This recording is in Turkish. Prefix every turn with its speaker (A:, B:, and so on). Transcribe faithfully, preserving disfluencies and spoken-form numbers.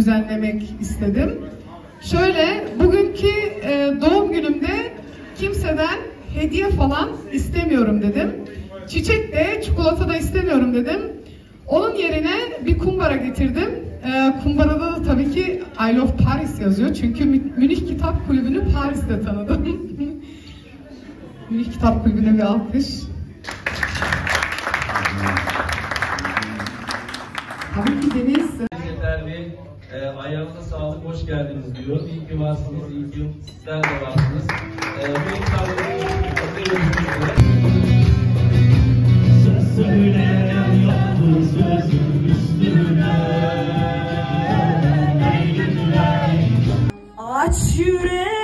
A: düzenlemek istedim. Şöyle, bugünkü e, doğum günümde kimseden hediye falan istemiyorum dedim. Çiçek de, çikolata da istemiyorum dedim. Onun yerine bir kumbara getirdim. E, kumbarada da tabii ki I Love Paris yazıyor. Çünkü Münih Kitap Kulübü'nü Paris'te tanıdım. Münih Kitap Kulübü'ne bir alkış. Tabii ki Deniz.
B: Yeterli, e, ayağınıza sağlık, hoş geldiniz diyor. İyi ki varsınız, iyi ki sizler de varsınız. E, bu imkanları
C: söz söyleyen yoktur sözün üstüne. Ağaç yürek